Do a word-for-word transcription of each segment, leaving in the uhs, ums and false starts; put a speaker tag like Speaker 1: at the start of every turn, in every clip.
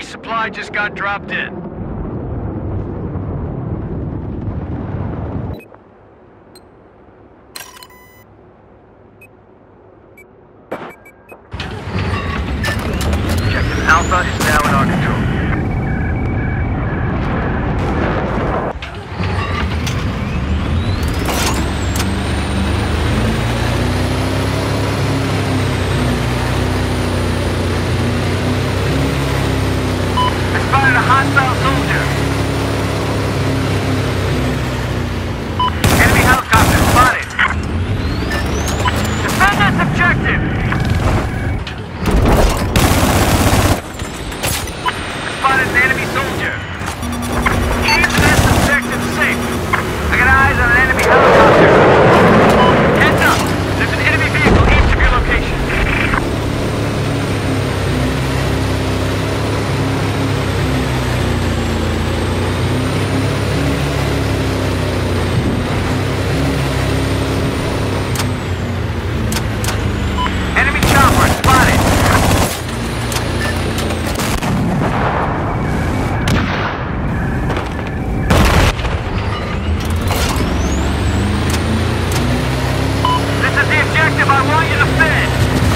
Speaker 1: Resupply just got dropped in. Objective Alpha is now in our control. Spotted a hostile soldier. Enemy helicopter spotted. Defend this objective. Spotted an enemy soldier. Keep this objective safe. I got eyes on an enemy helicopter. Heads up. There's an enemy vehicle east of your location. Enemy chopper spotted. This is the objective I want you to finish.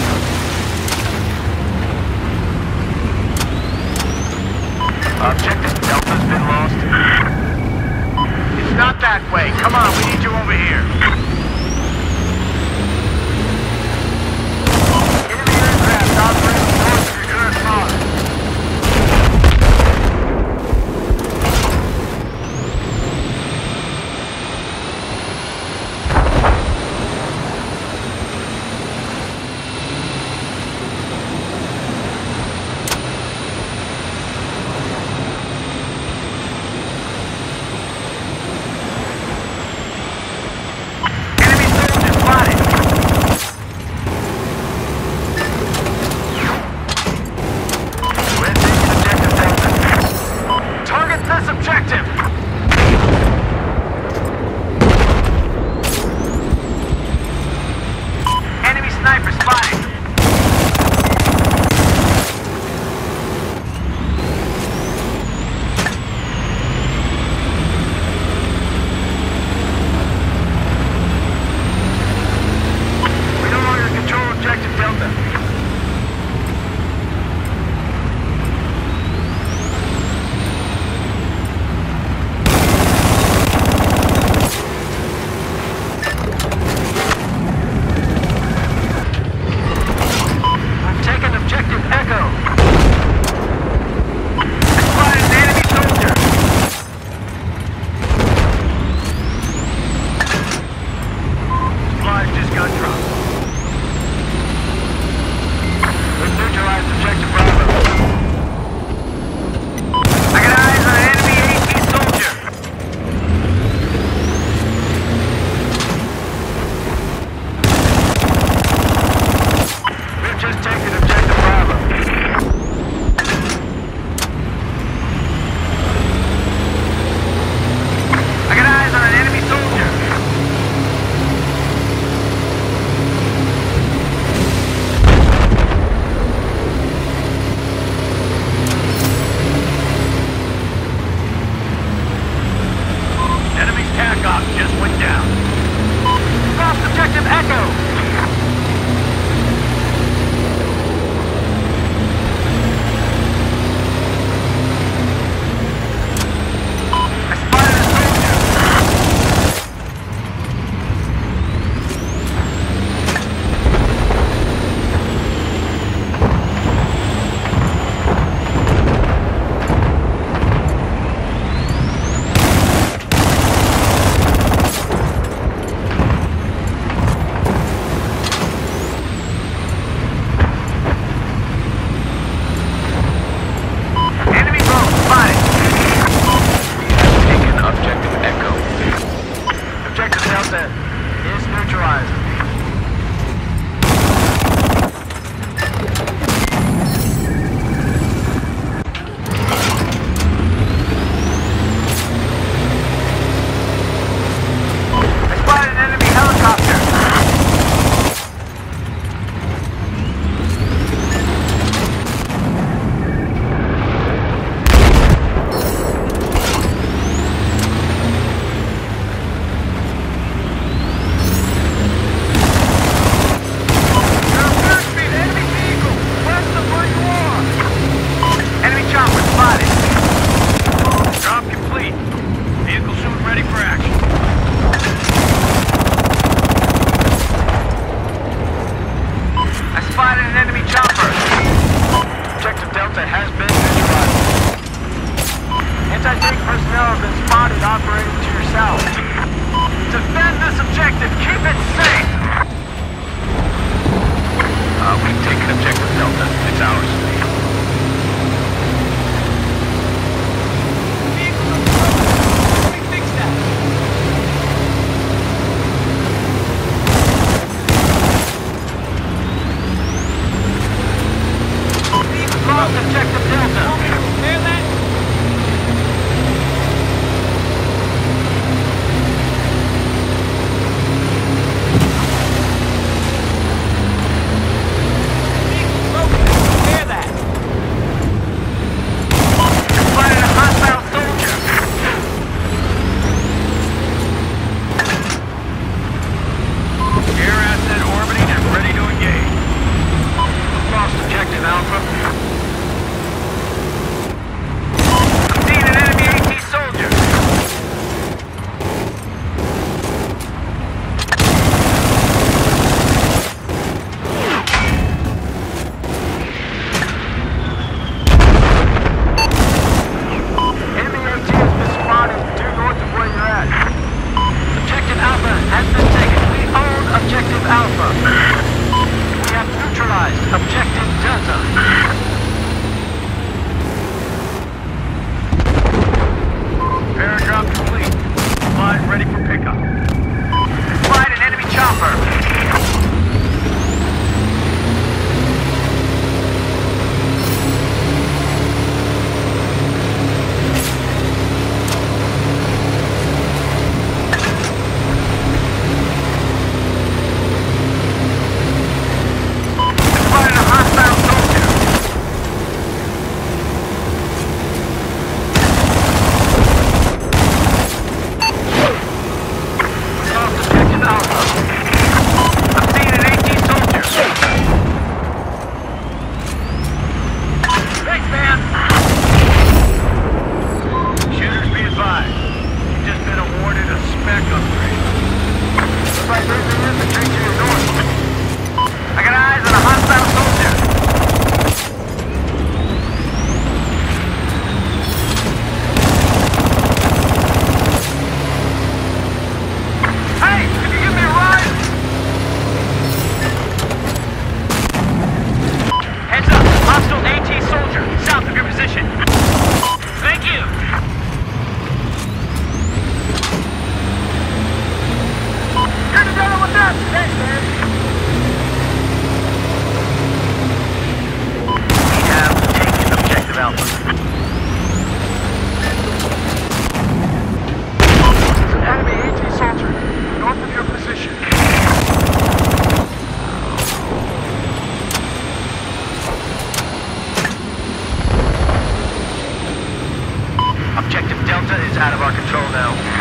Speaker 1: Objective Delta's been lost. It's not that way. Come on, we need you over here. Enemy aircraft operating north of your current mark. have been spotted operating to your south. Defend this objective. Keep it safe. Uh, we've taken objective Delta. It's ours.
Speaker 2: Let me fix that.
Speaker 1: Lost objective Delta.
Speaker 2: Want me to repair that? Repair that.
Speaker 1: Spotted a hostile soldier. Air asset orbiting and ready to engage. Lost objective Alpha. I'm seeing an enemy AT soldier. Enemy AT has been spotted due north of where you're at. Objective Alpha has been taken. We own Objective Alpha. We have neutralized Objective Delta. Paragraph complete. Flight ready for pickup. Flight an enemy chopper. Spotted a hostile soldier. Lost objective Alpha. I'm seeing an AT soldier. Thanks, man. Shooters be advised. You've just been awarded a spec upgrade. Looks like there's an infantry to your north. I got eyes on a hostile soldier. Hey, can you give me a ride? Heads up, hostile AT soldier, south of your position. Thank you. You're together with us. Thanks, man. We have taken objective Alpha. Enemy AT soldier, north of your position. Objective Delta is out of our control now.